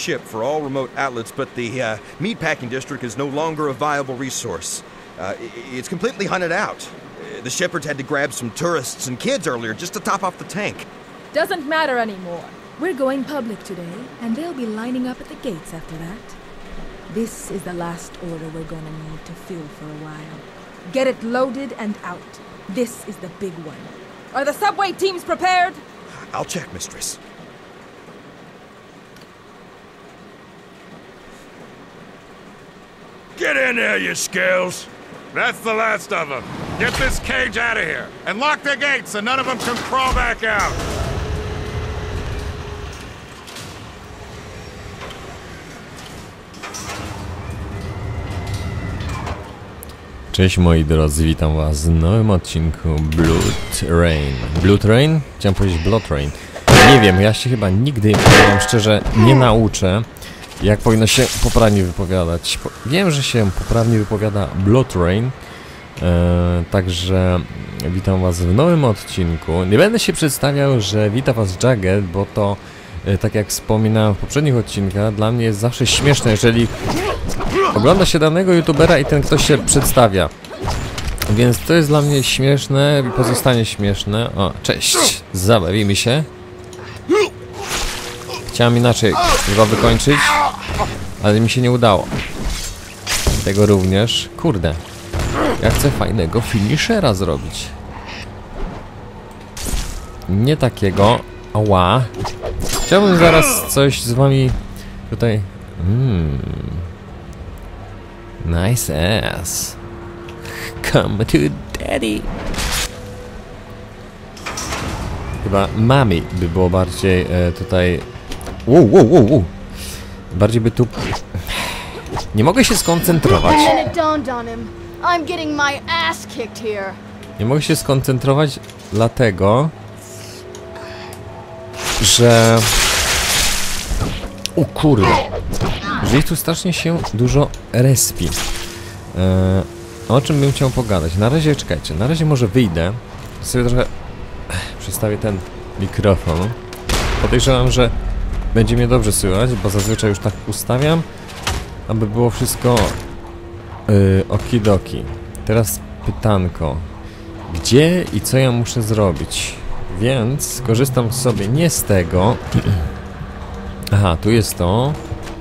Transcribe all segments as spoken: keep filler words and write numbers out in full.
chip for all remote outlets, but the uh, meatpacking district is no longer a viable resource. Uh, it's completely hunted out. The shepherds had to grab some tourists and kids earlier just to top off the tank. Doesn't matter anymore. We're going public today, and they'll be lining up at the gates after that. This is the last order we're gonna need to fill for a while. Get it loaded and out. This is the big one. Are the subway teams prepared? I'll check, mistress. Get in there, you skills! That's the last of them. Get this cage out of here, and lock the gates so none of them can crawl back out. Cześć moi drodzy, witam was w nowym odcinku Blood Rain. Blood Rain? Chciałem powiedzieć Blood Rain. Nie wiem, ja się chyba nigdy, powiem szczerze, nie nauczę, jak powinno się poprawnie wypowiadać. Wiem, że się poprawnie wypowiada Blood Rain, e, także witam was w nowym odcinku. Nie będę się przedstawiał, że wita was Jagged, bo to, e, tak jak wspominałem w poprzednich odcinkach, dla mnie jest zawsze śmieszne, jeżeli ogląda się danego youtubera i ten ktoś się przedstawia. Więc to jest dla mnie śmieszne i pozostanie śmieszne. O, cześć! Zabawimy się. Chciałem inaczej chyba wykończyć, ale mi się nie udało. Tego również. Kurde. Ja chcę fajnego finishera zrobić. Nie takiego. Ała. Chciałbym zaraz coś z wami tutaj... Hmm. Nice ass. Come to daddy. Chyba mami by było bardziej e, tutaj... Wow, wow, wow, wow. Bardziej by tu... Nie mogę się skoncentrować. Nie mogę się skoncentrować dlatego, że... O kurde. Że ich tu strasznie się dużo respi. E, o czym bym chciał pogadać? Na razie, czekajcie, na razie może wyjdę. Sobie trochę przestawię ten mikrofon. Podejrzewam, że będzie mnie dobrze słychać, bo zazwyczaj już tak ustawiam, aby było wszystko yy, okidoki. Teraz pytanko. Gdzie i co ja muszę zrobić? Więc korzystam sobie nie z tego. Aha, tu jest to.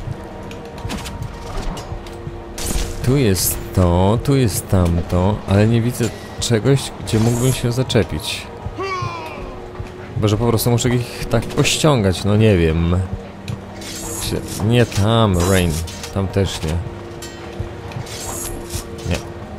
Tu jest to, tu jest tamto, ale nie widzę czegoś, gdzie mógłbym się zaczepić. Chyba, że po prostu muszę ich tak pościągać, no nie wiem. Nie tam, Rain. Tam też nie. Nie.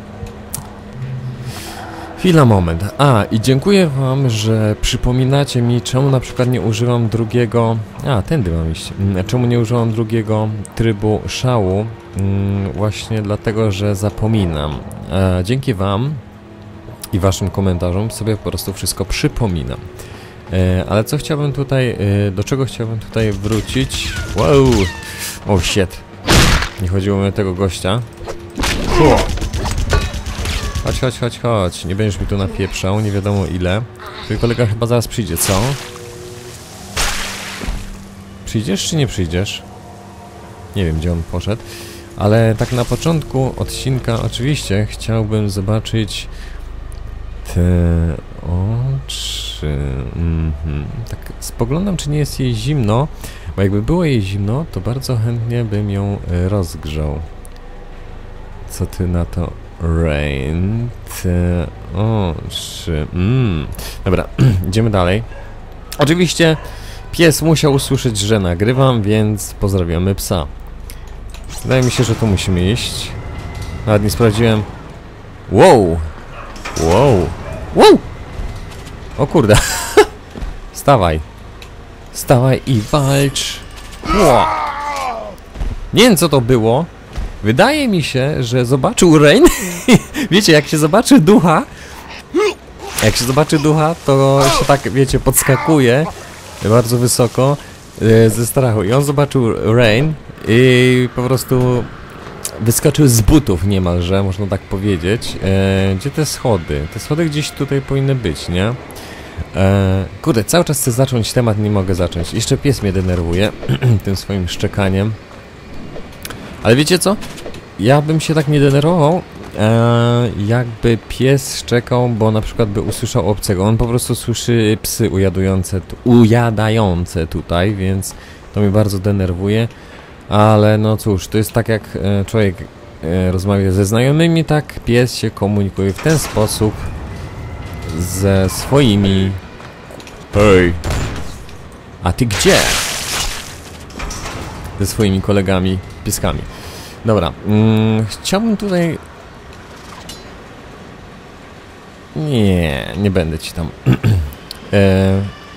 Chwila, moment. A, i dziękuję wam, że przypominacie mi, czemu na przykład nie używam drugiego... A, tędy mam iść. Czemu nie używam drugiego trybu szału? Właśnie dlatego, że zapominam. E, dzięki wam i waszym komentarzom sobie po prostu wszystko przypominam. E, ale co chciałbym tutaj, e, do czego chciałbym tutaj wrócić? Wow! Oh shit! Nie chodziło mi o tego gościa. Cool. Chodź, chodź, chodź, chodź. Nie będziesz mi tu napieprzał, nie wiadomo ile. Twój kolega chyba zaraz przyjdzie, co? Przyjdziesz czy nie przyjdziesz? Nie wiem, gdzie on poszedł. Ale tak na początku odcinka oczywiście chciałbym zobaczyć te oczy. Mm-hmm. Tak spoglądam, czy nie jest jej zimno, bo jakby było jej zimno, to bardzo chętnie bym ją rozgrzał. Co ty na to, Rain? Te oczy. Mm. Dobra, idziemy dalej. Oczywiście pies musiał usłyszeć, że nagrywam, więc pozdrawiamy psa. Wydaje mi się, że tu musimy iść. Nawet nie sprawdziłem. Wow! Wow! Wow! O kurde! Stawaj! Stawaj i walcz! Wow. Nie wiem, co to było. Wydaje mi się, że zobaczył Rain. Wiecie, jak się zobaczy ducha, jak się zobaczy ducha, to się tak, wiecie, podskakuje bardzo wysoko e, ze strachu. I on zobaczył Rain i po prostu wyskoczył z butów niemalże, można tak powiedzieć. E, gdzie te schody? Te schody gdzieś tutaj powinny być, nie? E, kurde, cały czas chcę zacząć temat, nie mogę zacząć. Jeszcze pies mnie denerwuje tym swoim szczekaniem. Ale wiecie co? Ja bym się tak nie denerwował, e, jakby pies szczekał, bo na przykład by usłyszał obcego. On po prostu słyszy psy ujadujące, tu, ujadające tutaj, więc to mnie bardzo denerwuje. Ale no cóż, to jest tak jak e, człowiek e, rozmawia ze znajomymi, tak pies się komunikuje w ten sposób ze swoimi... Hej! A ty gdzie? Ze swoimi kolegami, pieskami. Dobra, mm, chciałbym tutaj... Nie, nie będę ci tam... e...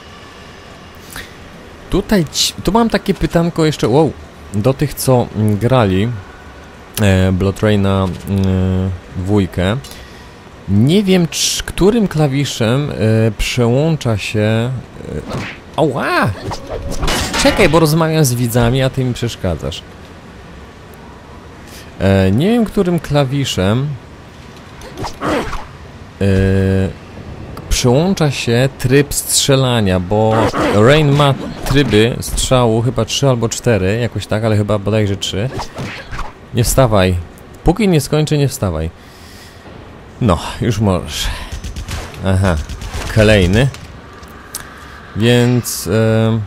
Tutaj, ci... tu mam takie pytanko jeszcze, wow, do tych, co mm, grali e, Blood Raina e, dwójkę. Nie wiem, czy, którym klawiszem e, przełącza się... E, ała! Czekaj, bo rozmawiam z widzami, a ty mi przeszkadzasz. E, nie wiem, którym klawiszem e, przełącza się tryb strzelania, bo Rain ma tryby strzału, chyba trzy albo cztery, jakoś tak, ale chyba bodajże trzy. Nie wstawaj. Póki nie skończę, nie wstawaj. No, już możesz. Aha, kolejny. Więc... E,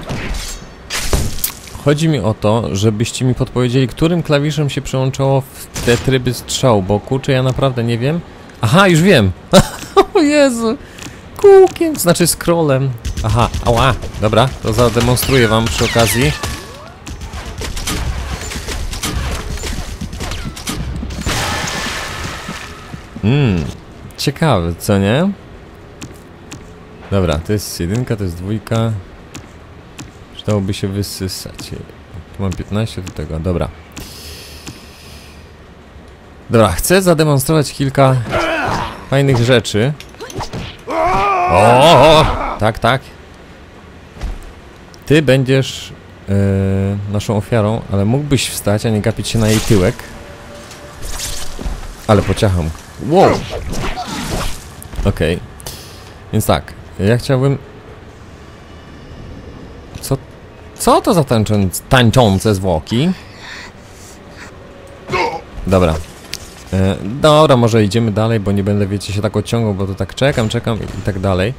chodzi mi o to, żebyście mi podpowiedzieli, którym klawiszem się przełączało w te tryby strzału, bo kurczę, ja naprawdę nie wiem. Aha, już wiem! O Jezu! Kółkiem, znaczy scrollem. Aha, ała, dobra, to zademonstruję wam przy okazji. Mmm, ciekawe, co nie? Dobra, to jest jedynka, to jest dwójka. Przydałoby się wysysać. Tu mam piętnaście do tego, dobra. Dobra, chcę zademonstrować kilka fajnych rzeczy. O, tak, tak. Ty będziesz yy, naszą ofiarą, ale mógłbyś wstać, a nie gapić się na jej tyłek. Ale pociacham. Wow. Okej. Okay. Więc tak, ja chciałbym... Co? Co to za tańczące, tańczące zwłoki? Dobra. E, dobra, może idziemy dalej, bo nie będę, wiecie, się tak odciągał, bo to tak czekam, czekam i tak dalej.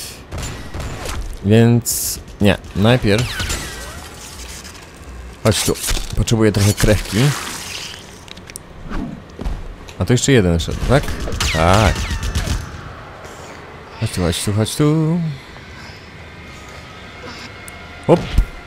Więc... Nie, najpierw... Chodź tu. Potrzebuję trochę krewki. A to jeszcze jeden szedł, tak? Tak. Chodź tu, chodź tu, chodź tu. Hop.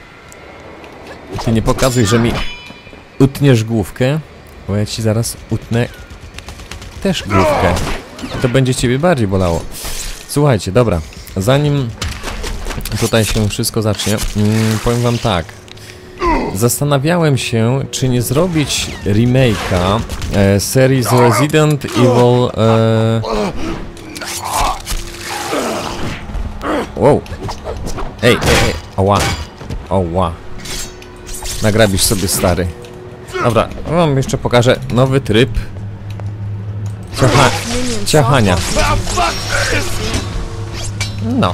Ty nie pokazuj, że mi utniesz główkę, bo ja ci zaraz utnę też główkę. To będzie ciebie bardziej bolało. Słuchajcie, dobra. Zanim tutaj się wszystko zacznie, mm, powiem wam tak. Zastanawiałem się, czy nie zrobić remake'a e, serii z Resident Evil... E... Wow. Ej, ej, ej. Ała. Ała. Nagrabisz sobie, stary. Dobra, wam jeszcze pokażę nowy tryb Ciacha... ciachania. No.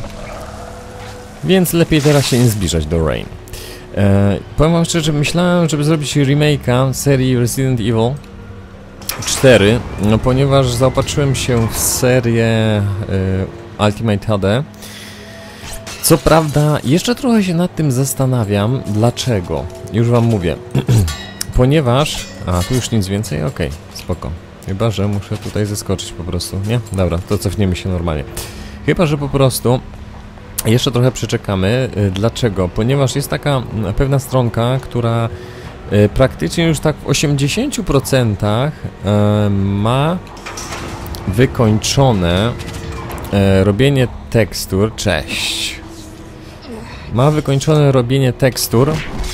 Więc lepiej teraz się nie zbliżać do Rain. E, powiem wam szczerze, myślałem, żeby zrobić remake'a serii Resident Evil cztery, no ponieważ zaopatrzyłem się w serię e, Ultimate H D. Co prawda, jeszcze trochę się nad tym zastanawiam, dlaczego. Już wam mówię. Ponieważ... A, tu już nic więcej? Okej, okay, spoko. Chyba że muszę tutaj zeskoczyć po prostu, nie? Dobra, to cofniemy się normalnie. Chyba że po prostu jeszcze trochę przeczekamy. Dlaczego? Ponieważ jest taka pewna stronka, która praktycznie już tak w osiemdziesięciu procentach ma wykończone robienie tekstur. Cześć. Ma wykończone robienie tekstur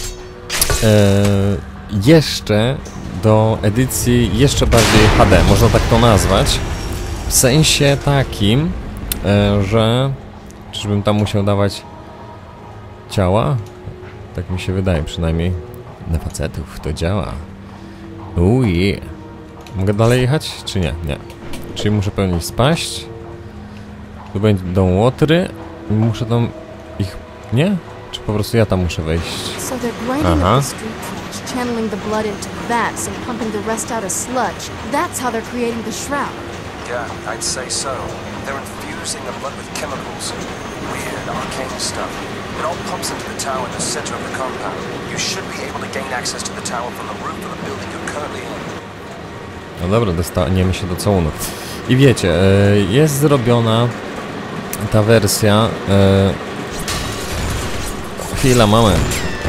jeszcze do edycji jeszcze bardziej H D, można tak to nazwać. W sensie takim, że... Czyżbym tam musiał dawać ciała? Tak mi się wydaje przynajmniej. Na facetów to działa. Uuu, yeah. Mogę dalej jechać, czy nie? Nie. Czyli muszę pewnie spaść. Tu będą łotry. Muszę tam ich... Nie? Czy po prostu ja tam muszę wejść? So they're grinding Aha. up the street trash, channeling the blood into vats and pumping the rest out as sludge. That's how they're creating the shroud. Yeah, I'd say so. They're infusing the blood with chemicals. Weird, arcane stuff. It all pumps into the tower in the center of the compound. You should be able to gain access to the tower from the roof of the building you're currently in. No dobra, dostaniemy się do całunu. I wiecie, e, jest zrobiona ta wersja... E, chwila, moment.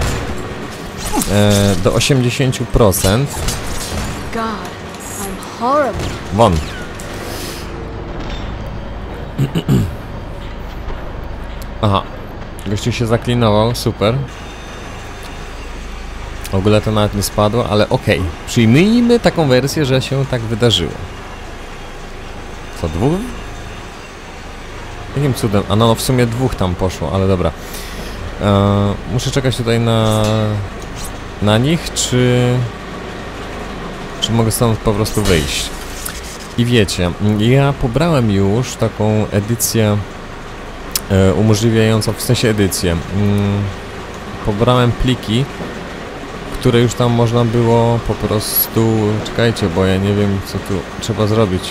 E, do osiemdziesiąt procent. God, I'm horrible. Won. Aha. Gościu się zaklinował, super. W ogóle to nawet nie spadło, ale okej. Okay. Przyjmijmy taką wersję, że się tak wydarzyło. Co, dwóch? Jakim cudem? A no, no w sumie dwóch tam poszło, ale dobra. Eee, muszę czekać tutaj na... na nich, czy... czy mogę stąd po prostu wyjść? I wiecie, ja pobrałem już taką edycję e, umożliwiającą, w sensie edycję. Mm, pobrałem pliki, które już tam można było po prostu... Czekajcie, bo ja nie wiem, co tu trzeba zrobić.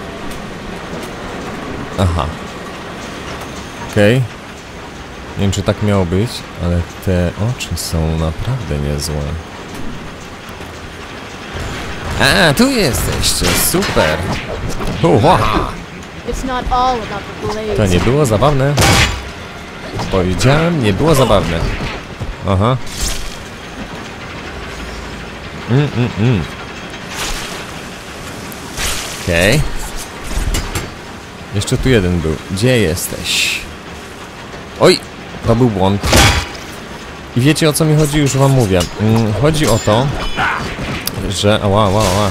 Aha. Okej. Okay. Nie wiem, czy tak miało być, ale te oczy są naprawdę niezłe. A, tu jesteście, super. Uła. It's not all about the blaze. To nie było zabawne. Powiedziałem, nie było zabawne. Aha. Mm, mm, mm. Okej. Okay. Jeszcze tu jeden był. Gdzie jesteś? Oj! To był błąd. I wiecie, o co mi chodzi? Już wam mówię. Mm, chodzi o to, że... Ała, ała, ała.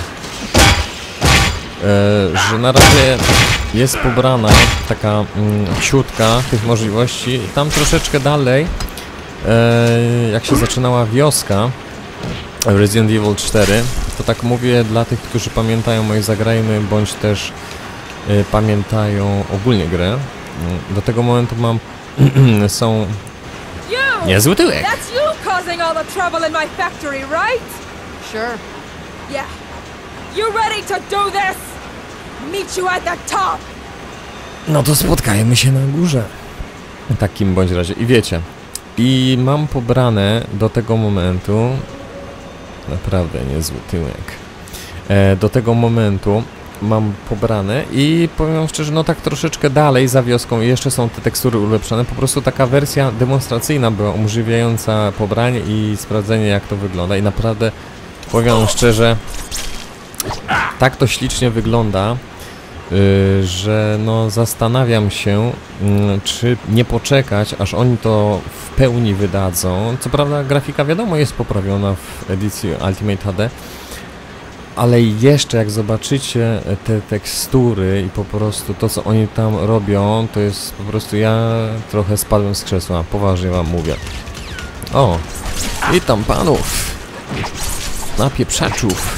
E, że na razie jest pobrana taka mm, siutka tych możliwości. Tam troszeczkę dalej, e, jak się zaczynała wioska Resident Evil cztery, to tak mówię dla tych, którzy pamiętają moje zagrajmy, bądź też e, pamiętają ogólnie grę. Do tego momentu mam są You! niezły tyłek. That's you causing all the trouble in my factory, right? Sure. Yeah. You ready to do this? Meet you at the top! No to spotkajmy się na górze. W takim bądź razie. I wiecie, i mam pobrane do tego momentu naprawdę niezły tyłek. E, do tego momentu mam pobrane i powiem szczerze, no tak troszeczkę dalej za wioską jeszcze są te tekstury ulepszone. Po prostu taka wersja demonstracyjna była umożliwiająca pobranie i sprawdzenie, jak to wygląda. I naprawdę powiem szczerze, tak to ślicznie wygląda, yy, że no zastanawiam się, yy, czy nie poczekać, aż oni to w pełni wydadzą. Co prawda grafika, wiadomo, jest poprawiona w edycji Ultimate H D, ale jeszcze jak zobaczycie te tekstury i po prostu to, co oni tam robią, to jest po prostu... Ja trochę spadłem z krzesła, poważnie wam mówię. O, witam panów, napieprzaczów.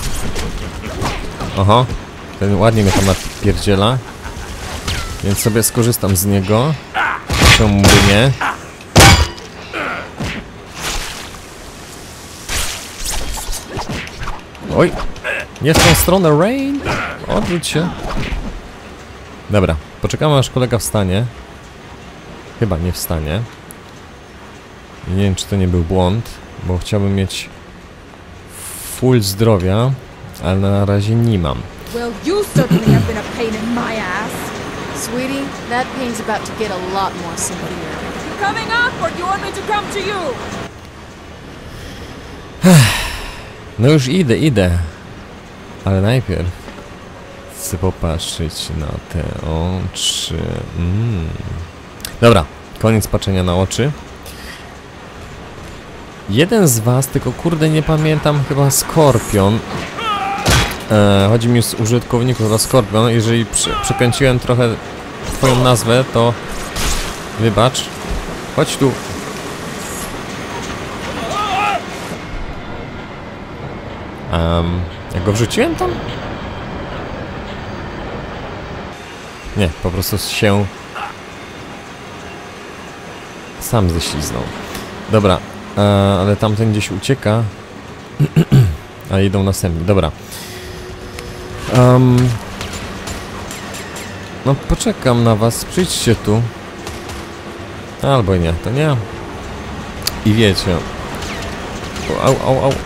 Oho, ten ładnie mnie tam napierdziela, więc sobie skorzystam z niego. Czemu by nie? Oj, nie w tą stronę, Rain! Odwróć się. Dobra, poczekamy, aż kolega wstanie. Chyba nie wstanie. Nie wiem, czy to nie był błąd, bo chciałbym mieć full zdrowia, ale na razie nie mam. Well, you certainly have been a pain in my ass. Sweetie, that pain's about to get a lot more severe. You coming up, or do you want me to come to you? No już idę, idę. Ale najpierw chcę popatrzeć na te oczy. Mm. Dobra, koniec patrzenia na oczy. Jeden z was, tylko kurde nie pamiętam, chyba Skorpion. E, chodzi mi z użytkowników, chyba Skorpion. Jeżeli przy, przekręciłem trochę twoją nazwę, to wybacz. Chodź tu. Um, jak go wrzuciłem tam? Nie, po prostu się sam ześliznął. Dobra, e, ale tamten gdzieś ucieka. A idą następni, dobra. Um, no poczekam na was, przyjdźcie tu. Albo nie, to nie. I wiecie. Au, au, au.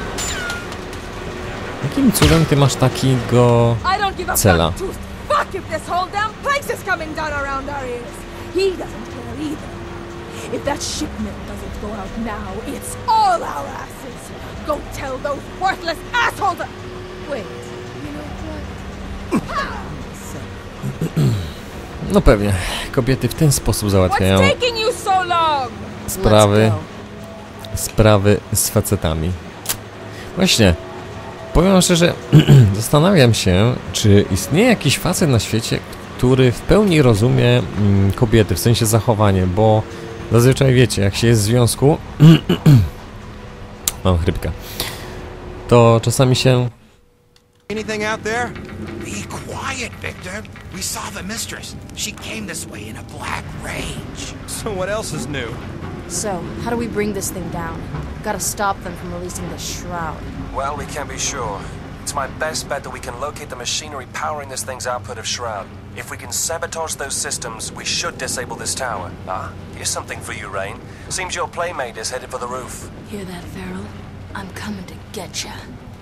Jakim cudem ty masz takiego cela? Fuck if this whole damn place is coming down around our ears. He doesn't care either. If that shipment doesn't go out now, it's all our asses. Go tell those worthless assholes. Wait, you know what? No pewnie. Kobiety w ten sposób załatwiają What's taking you so long? sprawy, sprawy z facetami. Właśnie. Powiem szczerze, zastanawiam się, czy istnieje jakiś facet na świecie, który w pełni rozumie mm, kobiety, w sensie zachowanie, bo zazwyczaj wiecie, jak się jest w związku, mam chrypkę, to czasami się... Anything out there? Be quiet, Victor. We saw the mistress. She came this way in a black rage. So what else is new? So, how do we bring this thing down? Gotta stop them from releasing the shroud. Well, we can't be sure. It's my best bet that we can locate the machinery powering this thing's output of Shroud. If we can sabotage those systems, we should disable this tower. Ah, here's something for you, Rain. Seems your playmate is headed for the roof. Hear that, Farrell? I'm coming to get ya.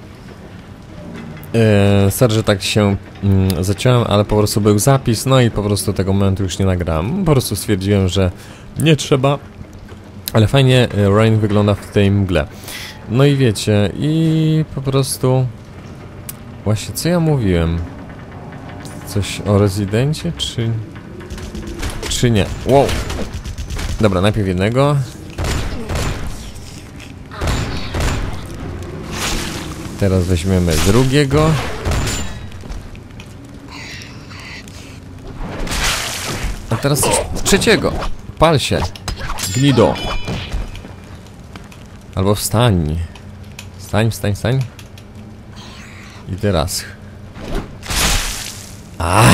Eee, sorry, że tak się mm, zaciąłem, ale po prostu był zapis, no i po prostu tego momentu już nie nagrałem. Po prostu stwierdziłem, że nie trzeba, ale fajnie Rain wygląda w tej mgle. No i wiecie, i po prostu... Właśnie, co ja mówiłem? Coś o rezydencie, czy... Czy nie? Wow! Dobra, najpierw jednego. Teraz weźmiemy drugiego. A teraz trzeciego. Pal się. Gnido. Albo wstań. Wstań, wstań, wstań. I teraz. A!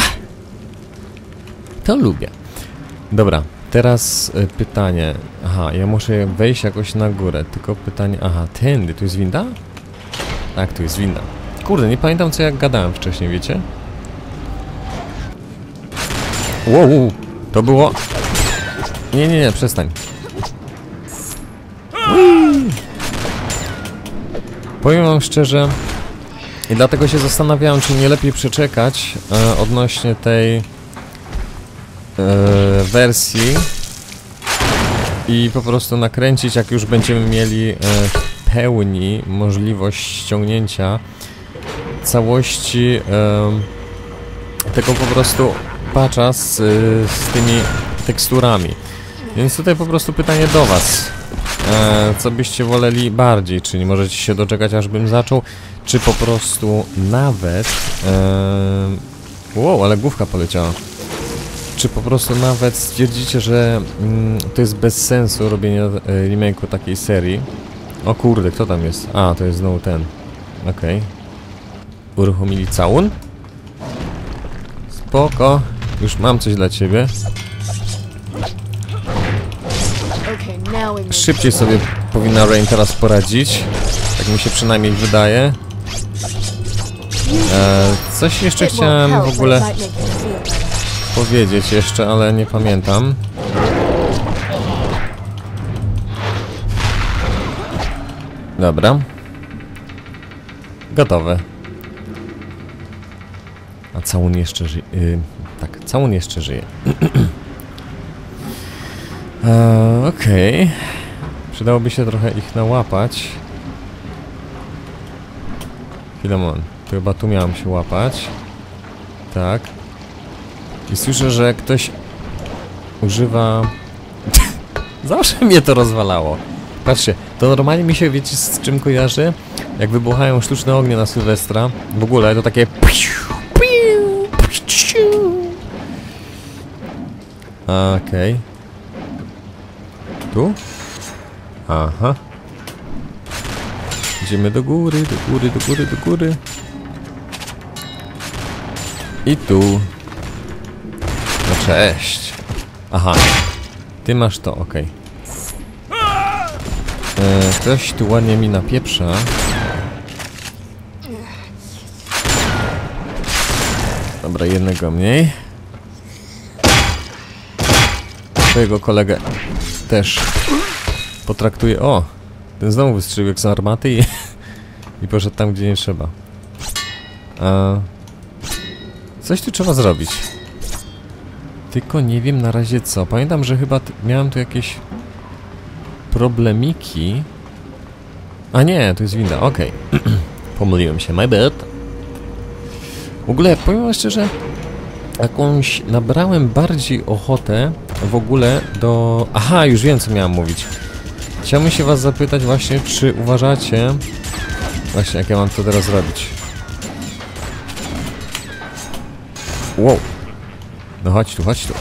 To lubię. Dobra, teraz y, pytanie. Aha, ja muszę wejść jakoś na górę. Tylko pytanie. Aha, tędy. Tu jest winda? Tak, tu jest winda. Kurde, nie pamiętam co jak gadałem wcześniej, wiecie? Wow, to było... Nie, nie, nie, przestań. Ui. Powiem wam szczerze, i dlatego się zastanawiałem, czy nie lepiej przeczekać e, odnośnie tej e, wersji i po prostu nakręcić, jak już będziemy mieli e, w pełni możliwość ściągnięcia całości e, tego po prostu patcha z, z tymi teksturami. Więc tutaj po prostu pytanie do was. E, co byście woleli bardziej? Czy nie możecie się doczekać, aż bym zaczął? Czy po prostu nawet... E, wow, ale główka poleciała. Czy po prostu nawet stwierdzicie, że mm, to jest bez sensu robienie e, remake'u takiej serii? O kurde, kto tam jest? A, to jest znowu ten. Okej. Okay. Uruchomili całun? Spoko. Już mam coś dla ciebie. Szybciej sobie powinna Rain teraz poradzić. Tak mi się przynajmniej wydaje. E, coś jeszcze chciałem w ogóle powiedzieć jeszcze, ale nie pamiętam. Dobra. Gotowe. A całun jeszcze żyje. Yy, tak, całun jeszcze żyje. Eee, Okej. Okay. Przydałoby się trochę ich nałapać. Filemon, to chyba tu miałem się łapać. Tak. I słyszę, że ktoś używa... Zawsze mnie to rozwalało. Patrzcie, to normalnie mi się, wiecie, z czym kojarzy? Jak wybuchają sztuczne ognie na Sylwestra. W ogóle to takie... Okej. Okay. Tu? Aha. Idziemy do góry, do góry, do góry, do góry. I tu. cześć. Aha. Ty masz to, okej. Okay. Ktoś tu ładnie mi napieprza. Dobra, jednego mniej. Twojego kolegę też potraktuję. O! Ten znowu wystrzelił jak z armaty i, i poszedł tam, gdzie nie trzeba. A, coś tu trzeba zrobić. Tylko nie wiem na razie co. Pamiętam, że chyba miałem tu jakieś problemiki. A nie, to jest winda, okej. Okay. Pomyliłem się, my bad. W ogóle, powiem wam szczerze, jakąś nabrałem bardziej ochotę w ogóle do... Aha, już wiem, co miałem mówić. Chciałbym się was zapytać właśnie, czy uważacie... Właśnie, jak ja mam to teraz robić. Wow. No chodź tu, chodź tu.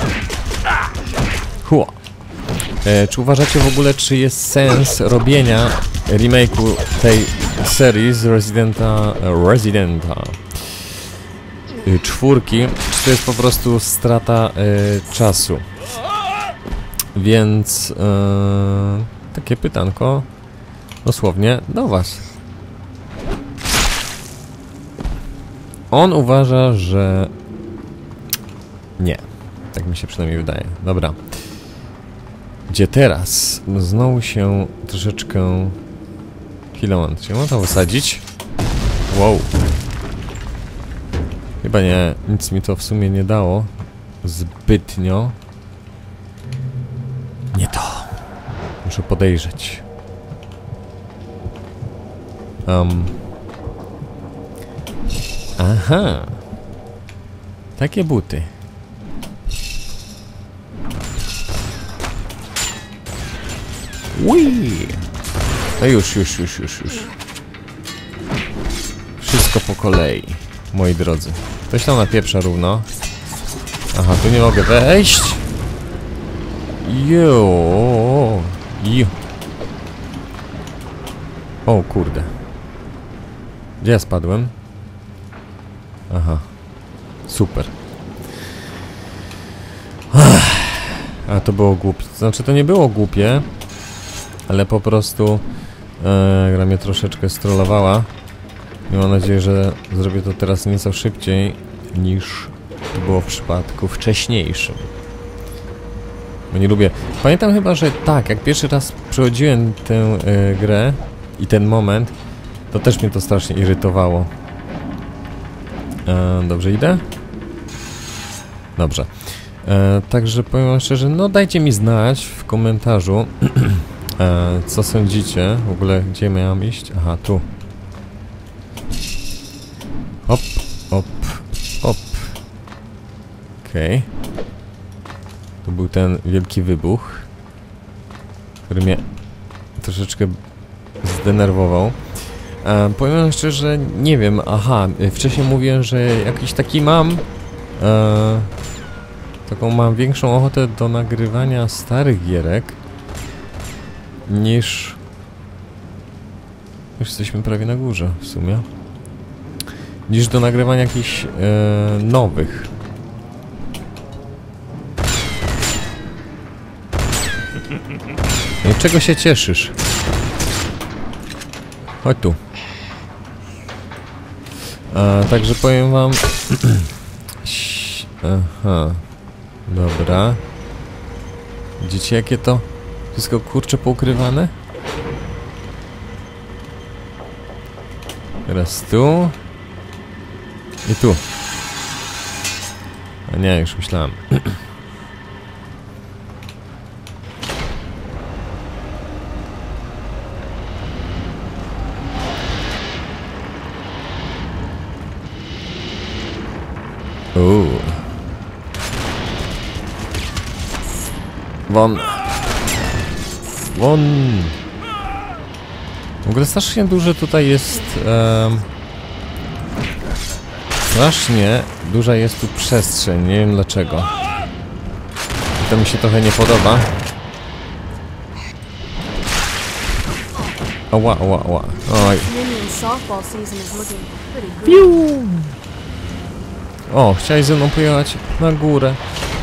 Hua. E, czy uważacie w ogóle, czy jest sens robienia remake'u tej serii z Residenta... Residenta... czwórki, czy to jest po prostu strata y, czasu? Więc y, takie pytanko dosłownie do was. On uważa, że nie. Tak mi się przynajmniej wydaje. Dobra. Gdzie teraz? Znowu się troszeczkę... Chwilę, moment. Czy można to wysadzić? Wow. Chyba nie, nic mi to w sumie nie dało zbytnio. Nie to. Muszę podejrzeć. Um. Aha. Takie buty. Ui. No już, już, już, już, już. Wszystko po kolei, moi drodzy. Ktoś tam napieprza równo. Aha, tu nie mogę wejść. Jo. Jo. O kurde. Gdzie ja spadłem? Aha. Super. A to było głupie. Znaczy to nie było głupie, ale po prostu e, gra mnie troszeczkę strollowała. I mam nadzieję, że zrobię to teraz nieco szybciej niż to było w przypadku wcześniejszym. Bo nie lubię. Pamiętam chyba, że tak, jak pierwszy raz przechodziłem tę e, grę i ten moment, to też mnie to strasznie irytowało. E, dobrze idę? Dobrze. E, także powiem wam szczerze, no dajcie mi znać w komentarzu, e, co sądzicie. W ogóle, gdzie miałem iść? Aha, tu. Hop, hop, hop. Okej. Okay. To był ten wielki wybuch, który mnie troszeczkę zdenerwował. E, powiem szczerze, nie wiem, aha, wcześniej mówiłem, że jakiś taki mam, e, taką mam większą ochotę do nagrywania starych gierek, niż... Już jesteśmy prawie na górze, w sumie. Niż do nagrywania jakichś e, nowych. I czego się cieszysz? Chodź tu. A, także powiem wam... Aha. Dobra. Widzicie jakie to wszystko kurcze poukrywane? Teraz tu. I tu. A nie, już myślałem. Uuu. Won. Won. W ogóle strasznie duże tutaj jest... Um, strasznie duża jest tu przestrzeń, nie wiem dlaczego. To mi się trochę nie podoba. Ała, ała, ała. Oj. O, chciałeś ze mną pojechać na górę.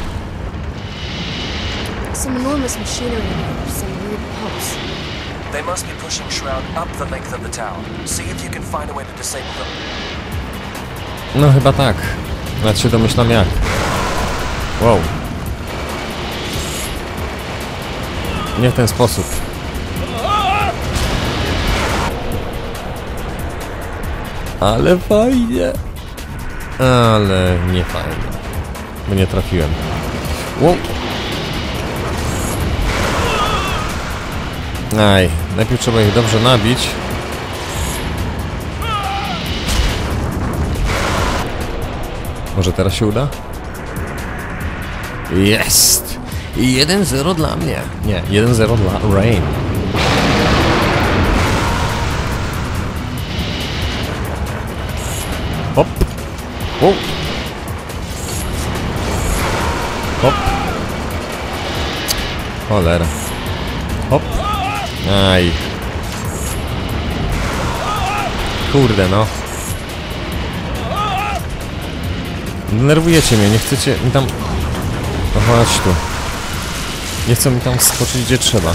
some enormous machinery in here, some weird pumps. They must be pushing Shroud up the length of the tower. See if you can find a way to disable them. No chyba tak. Nawet się domyślam jak. Wow. Nie w ten sposób. Ale fajnie. Ale nie fajnie. Bo nie trafiłem. Wow. Aj, najpierw trzeba ich dobrze nabić. Może teraz się uda? Jest! jeden zero dla mnie. Nie, jeden zero dla Rain. Hop. Wow. Hop. Cholera. Hop. Aj. Kurde no. Denerwujecie mnie, nie chcecie mi tam... No chodź tu. Nie chcą mi tam skoczyć gdzie trzeba.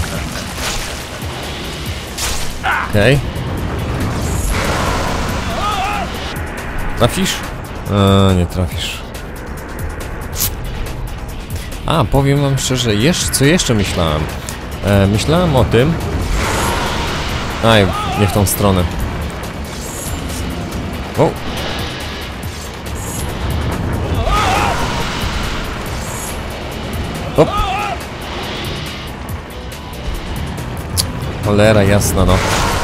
Okej. Okay. Trafisz? A, nie trafisz. A, powiem wam szczerze, jeszcze, co jeszcze myślałem? E, myślałem o tym... Aj, nie w tą stronę. O! Hop! Cholera jasna, no.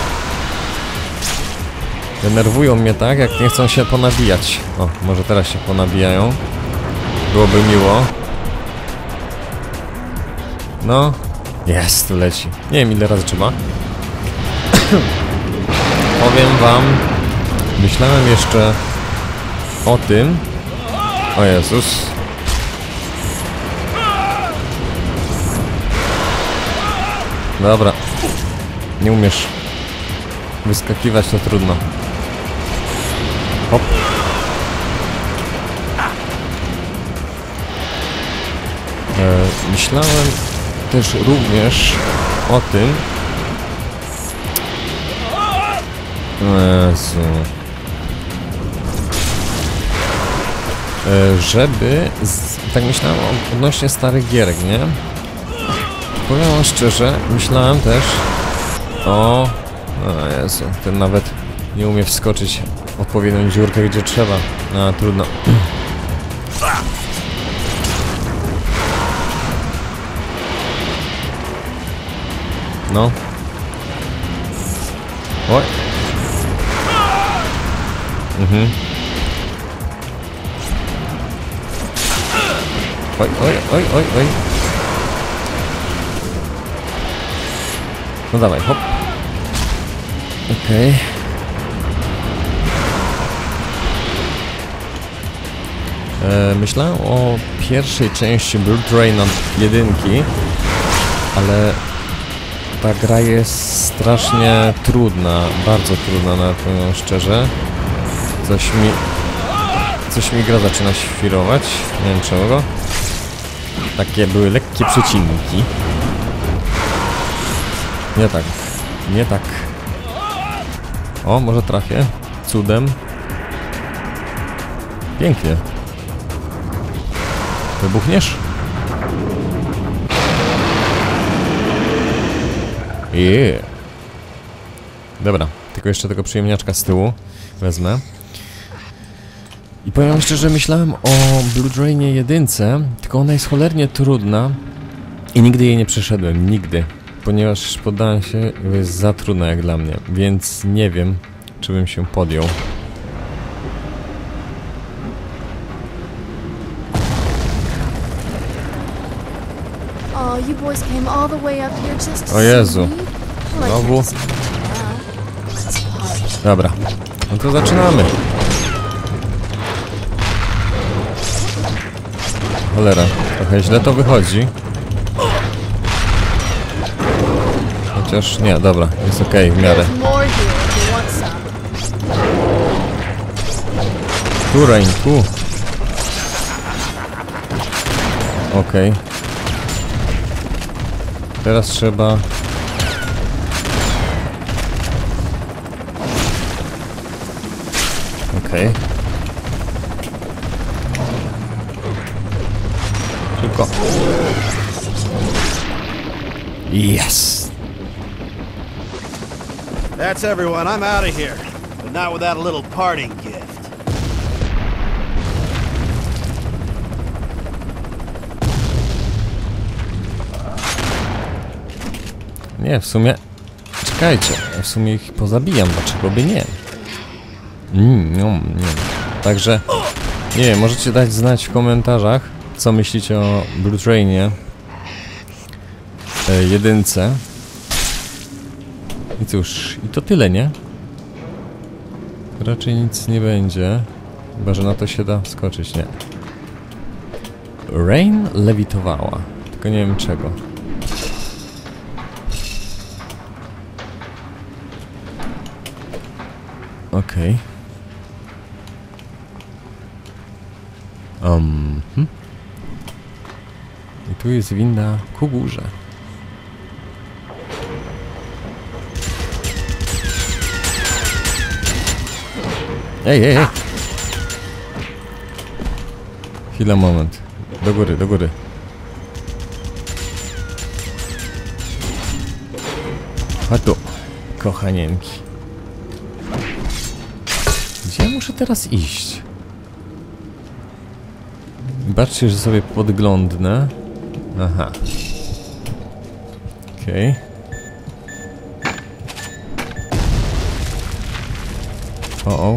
Denerwują mnie tak, jak nie chcą się ponabijać. O, może teraz się ponabijają. Byłoby miło. No. Jest, tu leci. Nie wiem ile razy trzeba. Powiem wam. Myślałem jeszcze o tym. O Jezus. Dobra. Nie umiesz wyskakiwać, to trudno. Hop. E, myślałem też również o tym. Jezu. E, żeby... Z, tak myślałem odnośnie starych gierek, nie? Powiem wam szczerze, myślałem też o... O Jezu, ten nawet nie umie wskoczyć w odpowiednią dziurkę, gdzie trzeba. A, trudno. No. Oj. Mhm. Oj, oj, oj, oj, oj. No dawaj, hop. Okej. Okay. E, myślałem o pierwszej części Blood Rain jedynki, ale ta gra jest strasznie trudna, bardzo trudna, nawet powiem szczerze. Coś mi... Coś mi gra zaczyna świrować, nie wiem czego. Takie były lekkie przecinki. Nie tak, nie tak. O, może trafię. Cudem. Pięknie. Wybuchniesz? Yeah. Dobra, tylko jeszcze tego przyjemniaczka z tyłu wezmę. I powiem szczerze, myślałem o Blood Rainie jedynce, tylko ona jest cholernie trudna i nigdy jej nie przeszedłem, nigdy. Ponieważ poddałem się, jest za trudna jak dla mnie, więc nie wiem, czy bym się podjął. O Jezu. Znowu. Dobra. No to zaczynamy. Cholera. Trochę źle to wychodzi. Chociaż nie, dobra. Jest okej, okay, w miarę. Tu, Rain, tu. Okej. Okay. Teraz trzeba... Okej. Okay. Szybko. Yes! That's everyone. I'm out of here. But not without a little parting gift. Nie, w sumie... Czekajcie, w sumie ich pozabijam, dlaczego by nie? Mm, no, nie. Także... Nie wiem, możecie dać znać w komentarzach, co myślicie o Blue Trainie. E, jedynce. I cóż, i to tyle, nie? Raczej nic nie będzie. Chyba, że na to się da skoczyć, nie. Rain lewitowała. Tylko nie wiem czego. Okej. Okay. Um, hm? I tu jest winda ku górze. Ej, ej, ej! Chwila, moment. Do góry, do góry. Chodź tu, kochanieńki. Gdzie ja muszę teraz iść? Zobaczcie, że sobie podglądnę. Aha. Okej. Okay. O, o.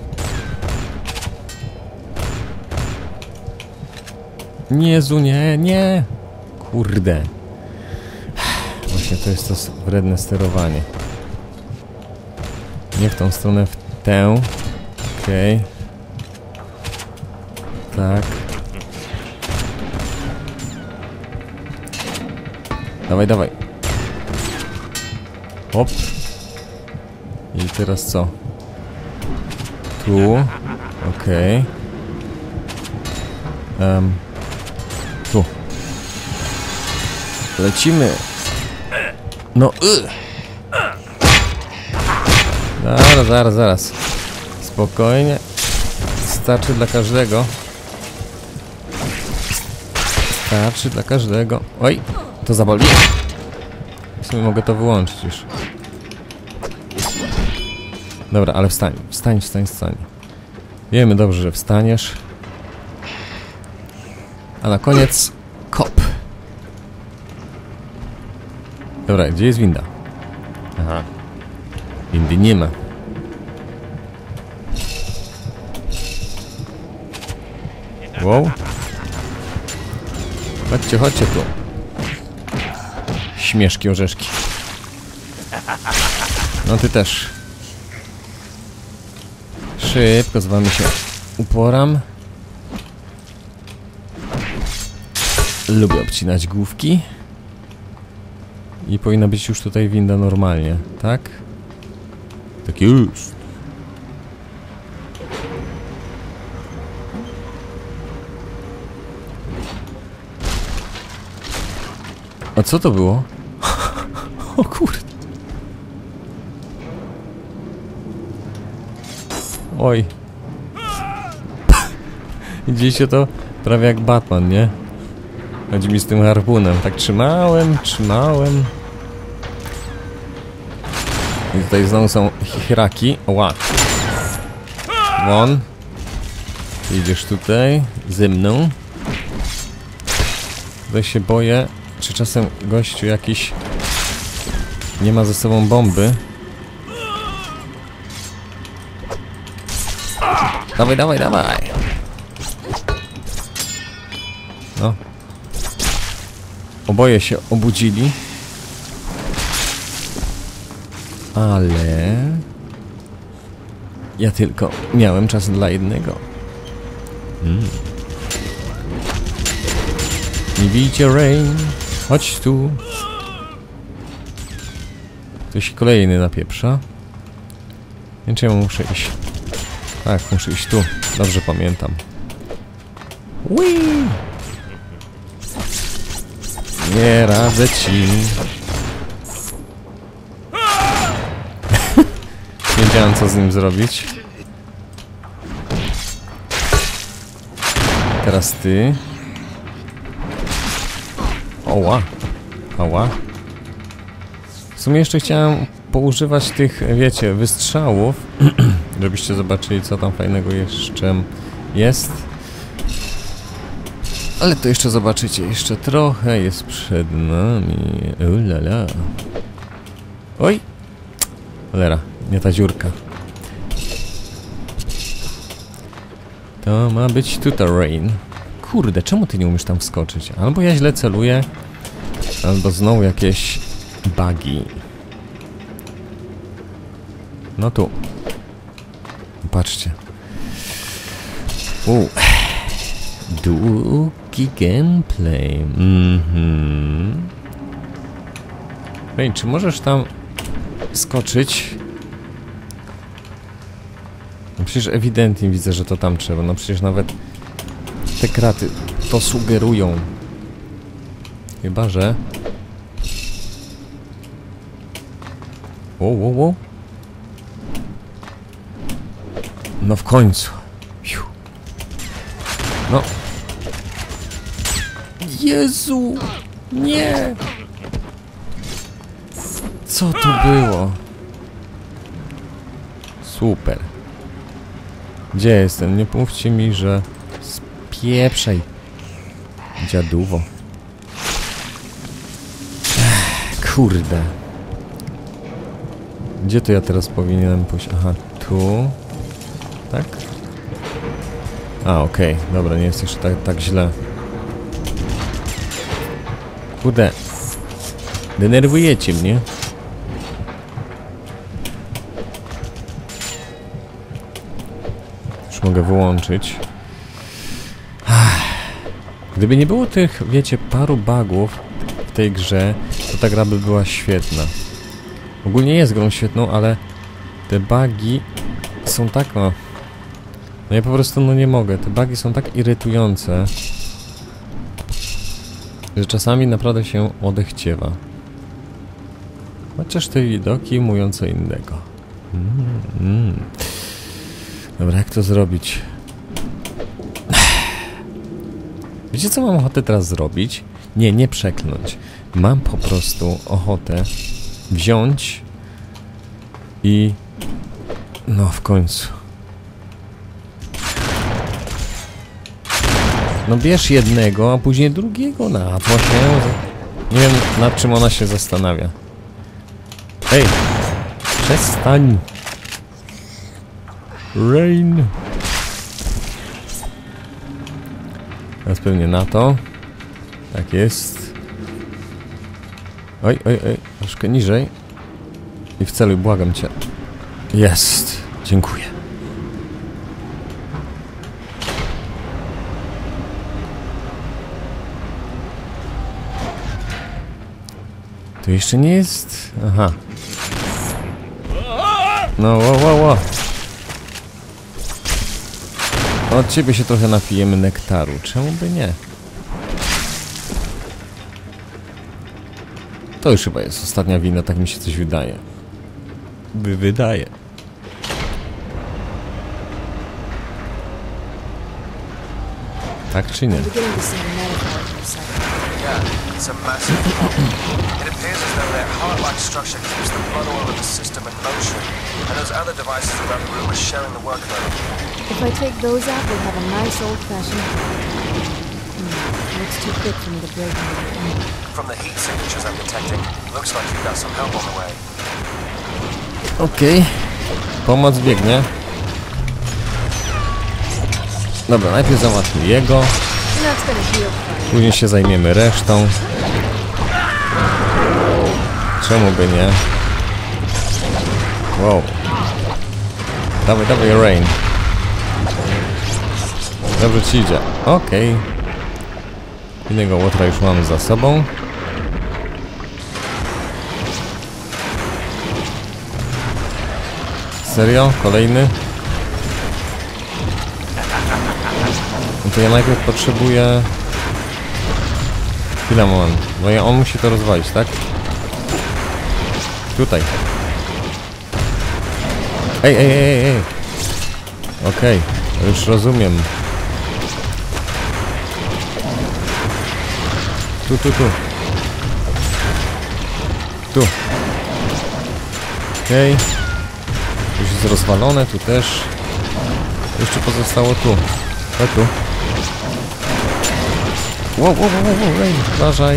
Jezu, nie, nie! Kurde. Właśnie to jest to wredne sterowanie. Nie w tą stronę, w tę. Okej. Okay. Tak. Dawaj, dawaj. Hop. I teraz co? Tu. Okej. Okay. Um. Tu. Lecimy. No. Y. Zaraz, zaraz, zaraz. Spokojnie. Starczy dla każdego. Starczy dla każdego. Oj, to zaboli. W sumie mogę to wyłączyć już. Dobra, ale wstań. Wstań, wstań, wstań. Wiemy dobrze, że wstaniesz. A na koniec kop. Dobra, gdzie jest winda? Aha. Windy nie ma. Wow. Chodźcie, chodźcie tu. Śmieszki, orzeszki. No ty też. Szybko z wami się uporam. Lubię obcinać główki. I powinna być już tutaj winda normalnie, tak? Tak już. A co to było? O kurde. Oj. Widzieliście to? Prawie jak Batman, nie? Chodzi mi z tym harpunem. Tak trzymałem, trzymałem. I tutaj znowu są chichraki. Oła. Won. Idziesz tutaj ze mną. Tutaj się boję, czy czasem gościu jakiś nie ma ze sobą bomby. Dawaj, dawaj, dawaj. No. Oboje się obudzili. Ale... ja tylko miałem czas dla jednego. Hmm. Nie bijcie Rain. Chodź tu. Ktoś kolejny napieprza. Nie wiem, czy ja muszę iść. Tak, muszę iść tu. Dobrze pamiętam. Whee! Nie radzę ci. Nie wiedziałem, co z nim zrobić. Teraz ty. Oła. Oła. W sumie jeszcze chciałem poużywać tych, wiecie, wystrzałów, żebyście zobaczyli, co tam fajnego jeszcze jest. Ale to jeszcze zobaczycie, jeszcze trochę jest przed nami. Ulala. Oj! Cholera, nie ta dziurka. To ma być tutaj rain. Kurde, czemu ty nie umiesz tam wskoczyć? Albo ja źle celuję, albo znowu jakieś bugi. No tu. Patrzcie. U. Długi gameplay. Mhm. Ej, czy możesz tam skoczyć? No przecież ewidentnie widzę, że to tam trzeba. No przecież nawet te kraty to sugerują. Chyba, że... Wow, wow, wow. No w końcu. Fiu. No. Jezu! Nie! Co to było? Super. Gdzie jestem? Nie mówcie mi, że... Spieprzaj. Dziaduwo. Ech, kurde. Gdzie to ja teraz powinienem pójść? Aha, tu. Tak? A, okej. Okay. Dobra, nie jest jeszcze tak, tak źle. Kurde. Denerwujecie mnie. Już mogę wyłączyć. Gdyby nie było tych, wiecie, paru bugów w tej grze, to ta gra by była świetna. Ogólnie jest grą świetną, ale te bugi są tak, no... No ja po prostu, no nie mogę. Te bugi są tak irytujące, że czasami naprawdę się odechciewa. Chociaż te widoki mówią co innego. Mm, mm. Dobra, jak to zrobić? Wiecie, co mam ochotę teraz zrobić? Nie, nie przeklnąć. Mam po prostu ochotę wziąć i... No, w końcu. No bierz jednego, a później drugiego. Na to się... Nie wiem, nad czym ona się zastanawia. Ej! Przestań! Rain! Teraz pewnie na to. Tak jest. Oj, oj, oj. Troszkę niżej. I wceluj, błagam cię. Jest. Dziękuję. Tu jeszcze nie jest... Aha. No, wow, wow, wow. Od ciebie się trochę napijemy nektaru. Czemu by nie? To już chyba jest ostatnia wina, tak mi się coś wydaje. By wydaje. Tak czy nie? It's a massive pump. It appears as though their heart-like structure keeps the blood oil of the system in motion, and those other devices around the room are sharing the workload. If I take those out, we'll have a nice old-fashioned... Hmm, looks too quick for me to break into. From the heat signatures I'm detecting, looks like you've got some help on the way. Okej. Okay. Pomoc biegnie. Dobra, najpierw załatwmy jego. Później się zajmiemy resztą. Czemu by nie? Wow. Dawaj, dawaj, Rain. Dobrze ci idzie. Okej. Okay. Innego łotra już mamy za sobą. Serio? Kolejny? No to ja najpierw potrzebuję Chwila, moment. Bo ja, on musi to rozwalić, tak? Tutaj. Ej, ej, ej, ej. Okej, okay, już rozumiem. Tu, tu, tu. Tu. Okej. Okay. Już jest rozwalone, tu też. Jeszcze pozostało tu. Chodź tu. Wow, wow, wow, wow, ej, uważaj.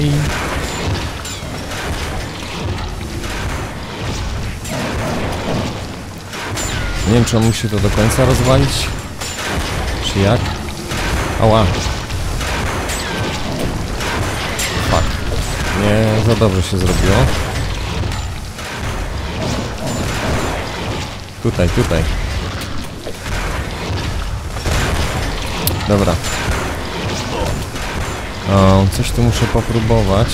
Nie wiem, czy on musi to do końca rozwalić. Czy jak? Ała. Fuck. Nie za dobrze się zrobiło. Tutaj, tutaj. Dobra. O, coś tu muszę popróbować.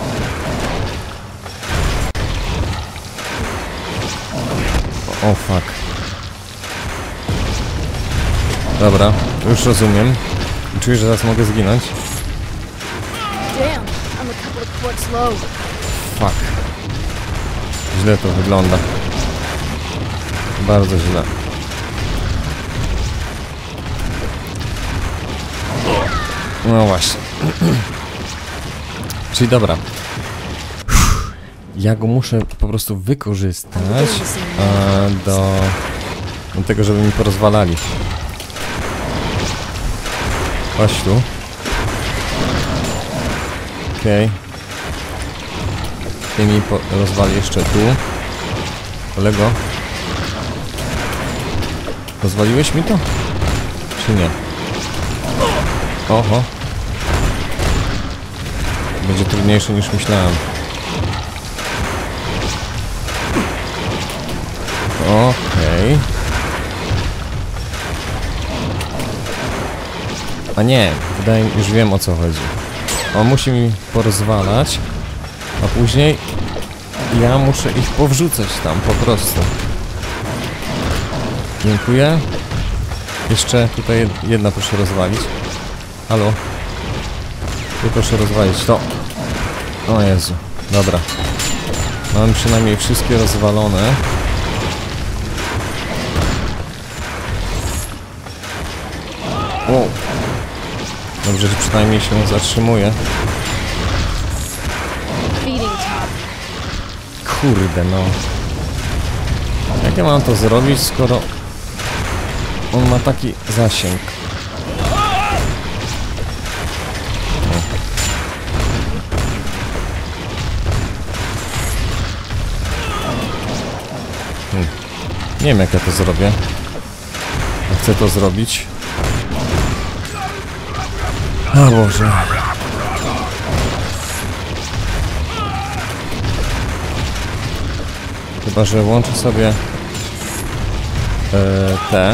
O, fuck. Dobra, już rozumiem. Czuję, że zaraz mogę zginąć. Fuck. Źle to wygląda. Bardzo źle. No właśnie. Czyli dobra. Ja go muszę po prostu wykorzystać a, do, do tego, żeby mi porozwalali. Chodź tu. Okej. Okay. Ty mi rozwali jeszcze tu. Kolego. Rozwaliłeś mi to? Czy nie? Oho. Będzie trudniejsze niż myślałem. Okej. Okay. A nie, wydaje mi się, już wiem, o co chodzi. On musi mi porozwalać, a później ja muszę ich powrzucać tam po prostu. Dziękuję. Jeszcze tutaj jedna proszę rozwalić. Halo? Tu proszę rozwalić to. O Jezu. Dobra. Mam przynajmniej wszystkie rozwalone. Wow. Dobrze, że przynajmniej się zatrzymuje. Kurde no. Jak ja mam to zrobić, skoro on ma taki zasięg? Hmm. Nie wiem, jak ja to zrobię. Ja chcę to zrobić. O Boże. Chyba że łączę sobie e, te.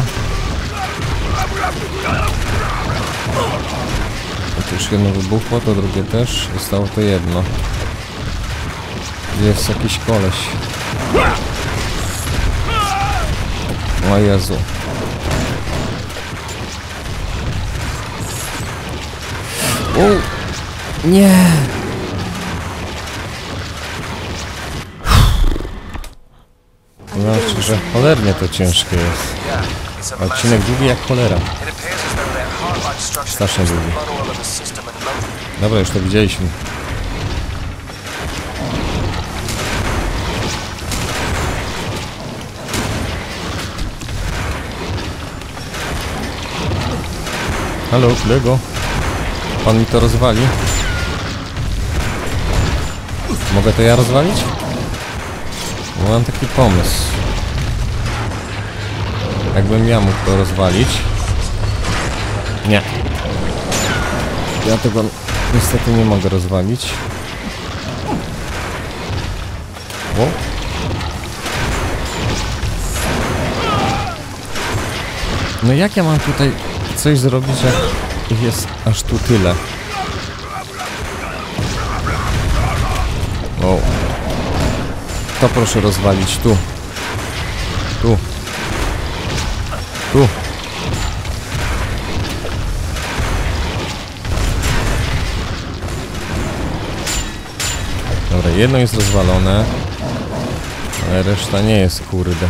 To już jedno wybuchło, to drugie też. Zostało to jedno. Gdzie jest jakiś koleś? O Jezu. U, nie. No szczerze, cholernie to ciężkie jest. Odcinek długi jak cholera. Strasznie długi. Dobra, już to widzieliśmy. Halo, kolego. Pan mi to rozwali? Mogę to ja rozwalić? Bo mam taki pomysł. Jakbym ja mógł to rozwalić. Nie. Ja tego niestety nie mogę rozwalić. O. No jak ja mam tutaj coś zrobić, jak ich jest aż tu tyle? O. To proszę rozwalić tu. Tu. Tu. jedno jest rozwalone, ale reszta nie jest, kurde.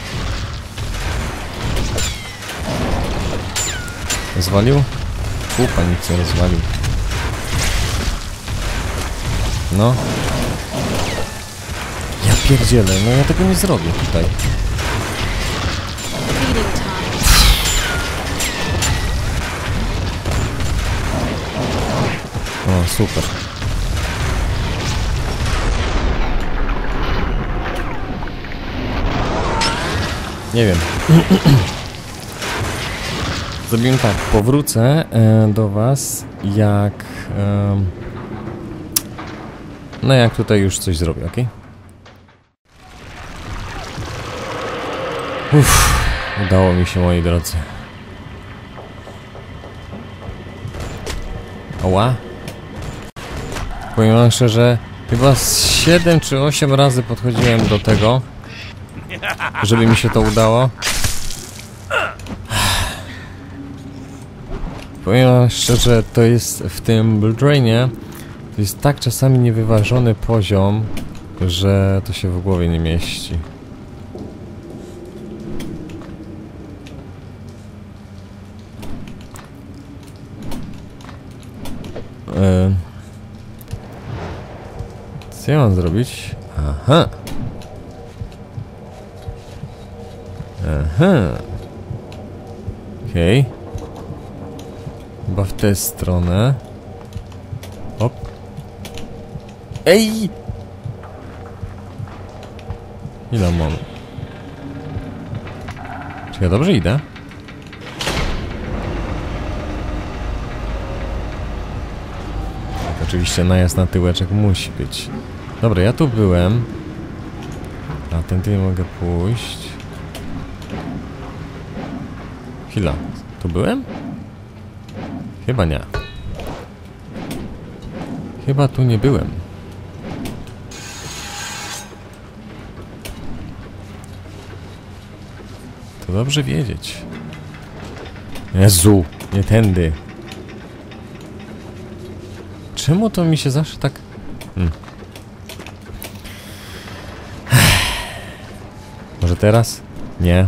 Rozwalił? Kupa nic nie rozwalił. No. Ja pierdzielę, no ja tego nie zrobię tutaj. O, super. Nie wiem. Zrobimy tak, powrócę e, do was, jak... E, no jak tutaj już coś zrobię, ok? Uff, udało mi się, moi drodzy. Oła. Powiem wam szczerze, chyba z siedem czy osiem razy podchodziłem do tego, żeby mi się to udało. Powiem wam szczerze, to jest w tym Blood Rainie, to jest tak czasami niewyważony poziom, że to się w głowie nie mieści. Eee. Co ja mam zrobić? Aha. Aha. Okej. Okay. Chyba w tę stronę. Hop. Ej! Ile mam? Czy ja dobrze idę? Tak, oczywiście najazd na tyłeczek musi być. Dobra, ja tu byłem. A tędy nie mogę pójść. Chwila. Tu byłem? Chyba nie. Chyba tu nie byłem. To dobrze wiedzieć. Jezu, nie tędy. Czemu to mi się zawsze tak... Hmm. Może teraz? Nie.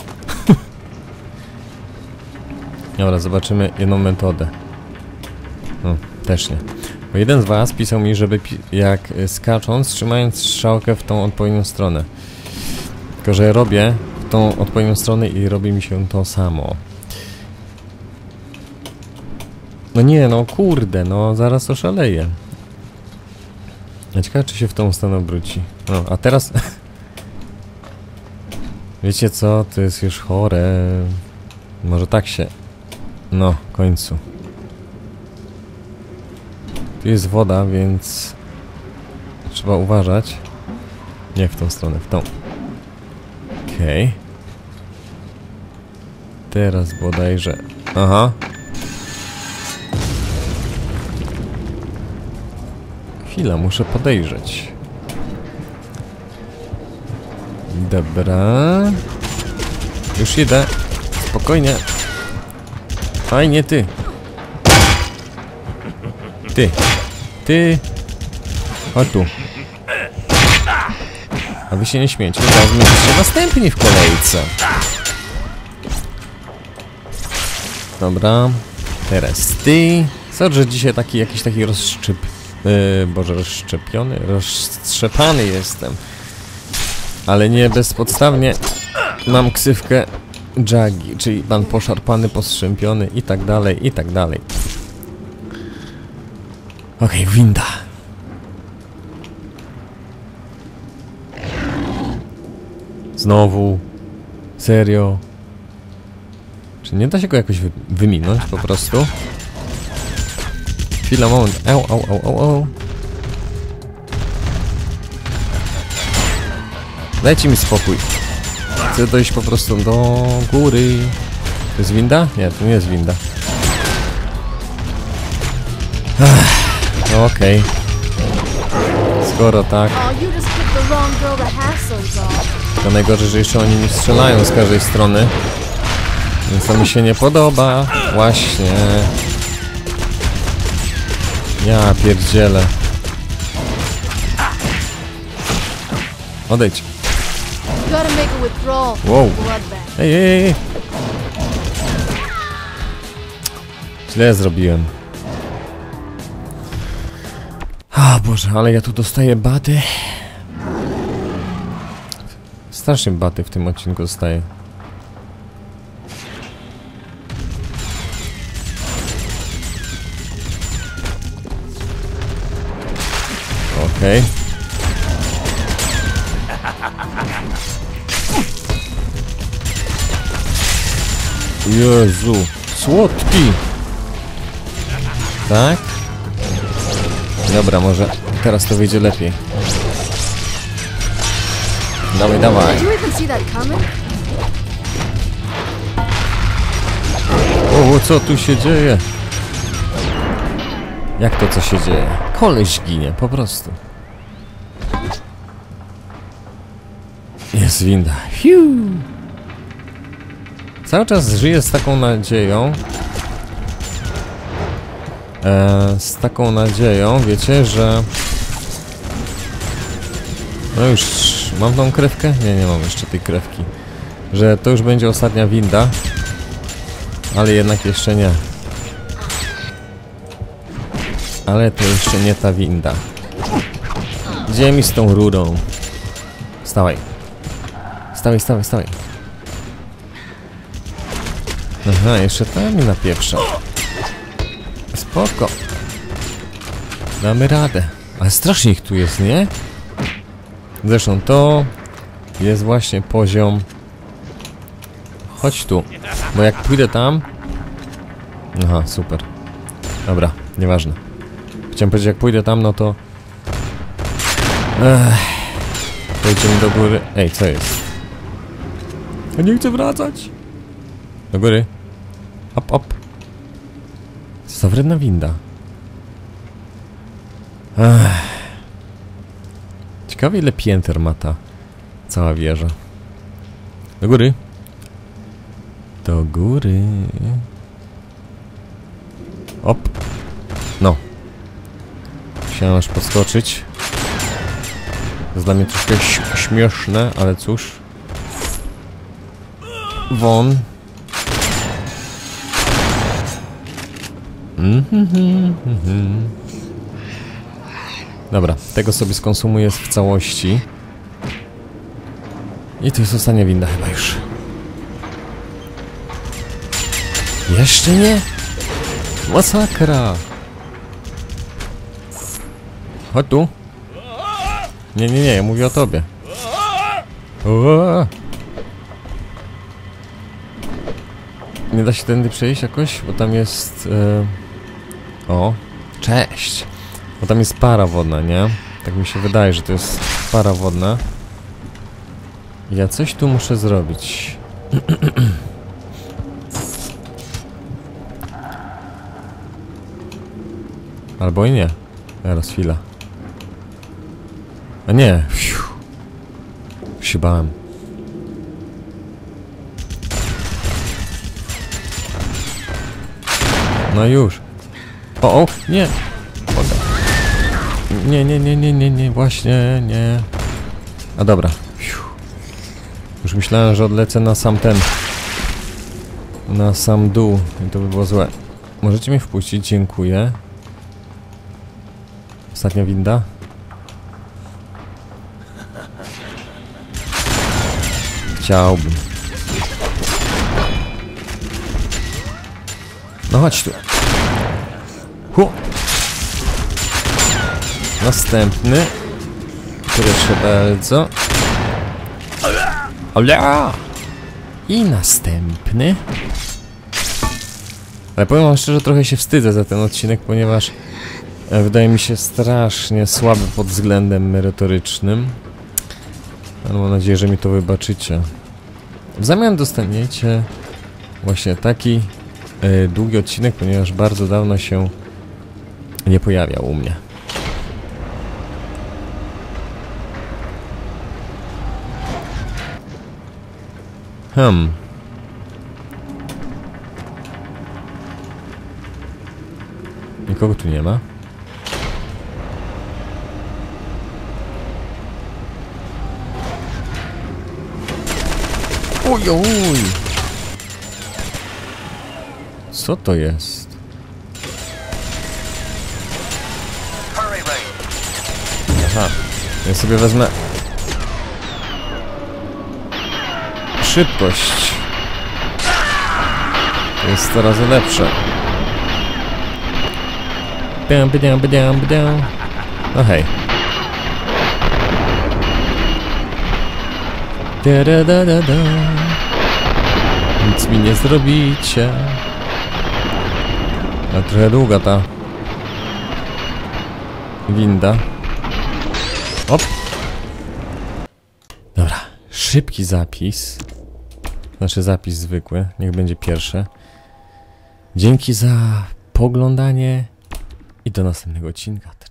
Dobra, zobaczymy jedną metodę. No, też nie. Bo jeden z was pisał mi, żeby pi jak skacząc, trzymając strzałkę w tą odpowiednią stronę. Tylko, że robię w tą odpowiednią stronę i robi mi się to samo. No nie, no kurde, no zaraz oszaleję. Ja ciekawe, czy się w tą stronę obróci. No, a teraz... Wiecie co? To jest już chore. Może tak się... No, w końcu. Tu jest woda, więc... Trzeba uważać. Nie w tą stronę, w tą. Okej. Okay. Teraz bodajże... Aha. Chwila, muszę podejrzeć. Dobra. Już idę. Spokojnie. Fajnie, ty. Ty. Ty. Chodź tu. A wy się nie śmiejcie. Teraz będziecie następni w kolejce. Dobra. Teraz ty. Sorry, że dzisiaj taki jakiś taki rozszczep... Yy, Boże, rozszczepiony? Rozstrzepany jestem. Ale nie bezpodstawnie mam ksywkę Jaggi, czyli pan poszarpany, postrzępiony i tak dalej, i tak dalej. Okej, okay, winda. Znowu. Serio. Czy nie da się go jakoś wy wyminąć po prostu? Chwila, moment. Au, au, au, au, au. Dajcie mi spokój. Chcę dojść po prostu do góry. To jest winda? Nie, to nie jest winda. No okej. Okay. Skoro tak. To najgorzej, że jeszcze oni mi strzelają z każdej strony. Więc to mi się nie podoba. Właśnie. Ja pierdzielę. Odejdź. Gotta make a withdrawal. Wow. Bloodbath. Ej, ej, ej. Źle zrobiłem. A Boże, ale ja tu dostaję baty. Strasznie baty w tym odcinku dostaję. Okej. Okay. Jezu, słodki. Tak? Dobra, może teraz to wyjdzie lepiej. Dawaj, dawaj. Did you even see that coming? O, co tu się dzieje? Jak to co się dzieje? Koleś ginie, po prostu. Jest winda. Hiu. Cały czas żyję z taką nadzieją. E, z taką nadzieją, wiecie, że... No już... Mam tą krewkę? Nie, nie mam jeszcze tej krewki. Że to już będzie ostatnia winda. Ale jednak jeszcze nie. Ale to jeszcze nie ta winda. Gdzie mi z tą rurą? Stawaj. Stawaj, stawaj, stawaj. Aha, jeszcze tam mi napieprza. Spoko. Damy radę. Ale strasznie ich tu jest, nie? Zresztą to jest właśnie poziom. Chodź tu. Bo jak pójdę tam... Aha, super. Dobra, nieważne. Chciałem powiedzieć, jak pójdę tam, no to... Ech. Pójdziemy do góry. Ej, co jest? Ja nie chcę wracać. Do góry. Op, op. Co za wredna winda. Ech. Ciekawe, ile pięter ma ta cała wieża. Do góry. Do góry. Op. No. Musiałem aż podskoczyć. To jest dla mnie troszkę śmieszne, ale cóż. Won. Mm-hmm-hmm-hmm. Dobra, tego sobie skonsumuję w całości. I to jest ostatnia winda chyba już. Jeszcze nie? Masakra! Chodź tu. Nie, nie, nie, ja mówię o tobie. O! Nie da się tędy przejść jakoś? Bo tam jest... Yy... O! Cześć! Bo tam jest para wodna, nie? Tak mi się wydaje, że to jest para wodna. Ja coś tu muszę zrobić. Albo i nie. Teraz chwila. A nie. Fiu. Się bałem. No już. O, o, nie. Nie, nie, nie, nie, nie, nie, właśnie, nie. A dobra. Fiu. Już myślałem, że odlecę na sam ten. Na sam dół. I to by było złe. Możecie mnie wpuścić? Dziękuję. Ostatnia winda. Chciałbym. No chodź tu. Hu. Następny. Proszę bardzo. Ola! I następny. Ale powiem wam szczerze, trochę się wstydzę za ten odcinek, ponieważ e, wydaje mi się strasznie słaby pod względem merytorycznym. Ale mam nadzieję, że mi to wybaczycie. W zamian dostaniecie właśnie taki e, długi odcinek, ponieważ bardzo dawno się nie pojawiał u mnie. Hmm. Nikogo tu nie ma. Uj, uj. Co to jest? Aha, ja sobie wezmę szybkość. To jest sto razy lepsze. Bam, bam, bam, bam. No hej. Da, da, da, da, da. Nic mi nie zrobicie. Ale trochę długa ta winda. Op. Dobra, szybki zapis. Znaczy zapis zwykły, niech będzie pierwsze. Dzięki za poglądanie i do następnego odcinka.